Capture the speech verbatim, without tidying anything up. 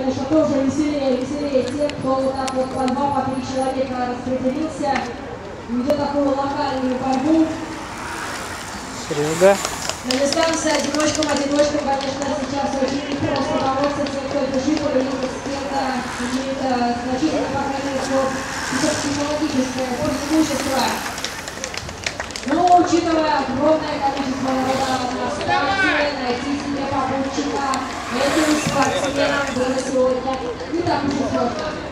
конечно, тоже веселее, веселее тех, кто вот так вот по два, по три человека распределился, ведет такую локальную борьбу. Серега. На дистанции одиночкам, одиночкам, конечно, сейчас очень непросто бороться. Те, кто бежит, или с кем-то имеет значительно, по крайней мере, психологическое преимущество. Но, учитывая огромное количество народа на старте, найти себе попутчика этим спортсменам было сегодня не так уж и сложно.